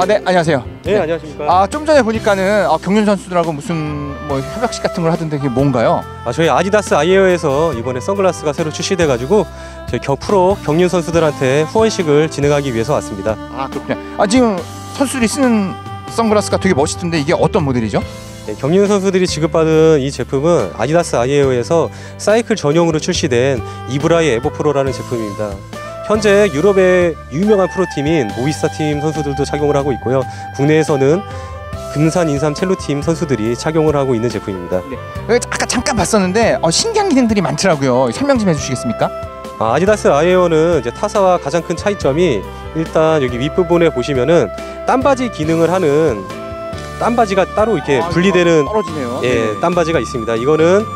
네, 안녕하세요. 네, 안녕하십니까. 좀 전에 보니까는 경륜 선수들하고 무슨 뭐 협약식 같은 걸 하던데 그게 뭔가요? 저희 아디다스 아이웨어에서 이번에 선글라스가 새로 출시돼가지고 저희 프로 경륜 선수들한테 후원식을 진행하기 위해서 왔습니다. 그렇군요. 지금 선수들이 쓰는 선글라스가 되게 멋있던데 이게 어떤 모델이죠? 네, 경륜 선수들이 지급받은 이 제품은 아디다스 아이웨어에서 사이클 전용으로 출시된 이브라이 에버프로라는 제품입니다. 현재 유럽의 유명한 프로팀인 모비스타 팀 선수들도 착용을 하고 있고요. 국내에서는 금산 인삼 첼로팀 선수들이 착용을 하고 있는 제품입니다. 네. 아까 잠깐 봤었는데 신기한 기능들이 많더라고요. 설명 좀 해주시겠습니까? 아디다스 아이웨어는 이제 타사와 가장 큰 차이점이 일단 여기 윗부분에 보시면은 땀바지 기능을 하는 땀바지가 따로 이렇게 분리되는 떨어지네요. 땀바지가 있습니다. 이거는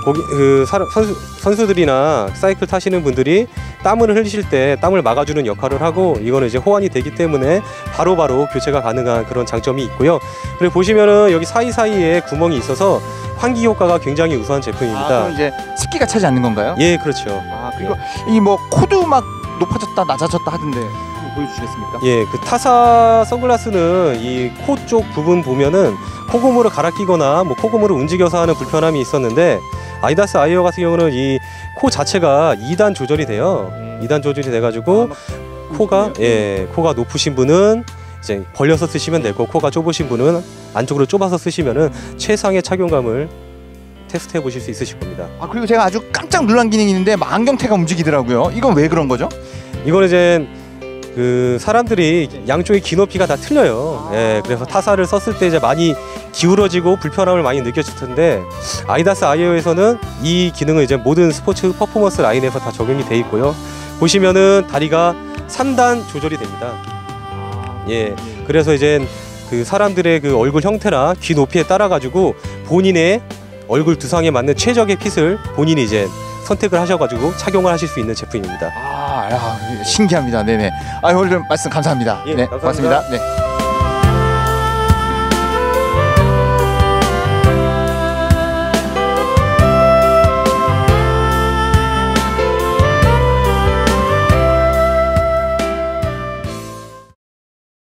선수들이나 사이클 타시는 분들이 땀을 흘리실 때 땀을 막아주는 역할을 하고 이거는 이제 호환이 되기 때문에 바로바로 교체가 가능한 그런 장점이 있고요. 그리고 보시면은 여기 사이사이에 구멍이 있어서 환기 효과가 굉장히 우수한 제품입니다. 그럼 이제 습기가 차지 않는 건가요? 예, 그렇죠. 그리고 이 뭐 코도 막 높아졌다 낮아졌다 하던데 보여주시겠습니까? 예, 그 타사 선글라스는 이 코 쪽 부분 보면은 코고무를 갈아 끼거나 뭐 코고무를 움직여서 하는 불편함이 있었는데 아디다스 아이웨어 같은 경우는 이 코 자체가 2단 조절이 돼요. 2단 조절이 돼가지고 코가 높으신 분은 이제 벌려서 쓰시면 되고 코가 좁으신 분은 안쪽으로 좁아서 쓰시면은 최상의 착용감을 테스트해 보실 수 있으실 겁니다. 그리고 제가 아주 깜짝 놀란 기능이 있는데 안경테가 움직이더라고요. 이건 왜 그런 거죠? 이거는 이제 사람들이 양쪽의 귀 높이가 다 틀려요. 그래서 타사를 썼을 때 이제 많이 기울어지고 불편함을 많이 느껴질 텐데 아디다스 아이웨어에서는 이 기능은 이제 모든 스포츠 퍼포먼스 라인에서 다 적용이 돼 있고요. 보시면은 다리가 3단 조절이 됩니다. 그래서 이제 사람들의 얼굴 형태나 귀 높이에 따라 가지고 본인의 얼굴 두상에 맞는 최적의 핏을 본인이 이제 선택을 하셔가지고 착용을 하실 수 있는 제품입니다. 신기합니다. 네네. 오늘 말씀 감사합니다. 예, 네, 감사합니다. 고맙습니다. 네.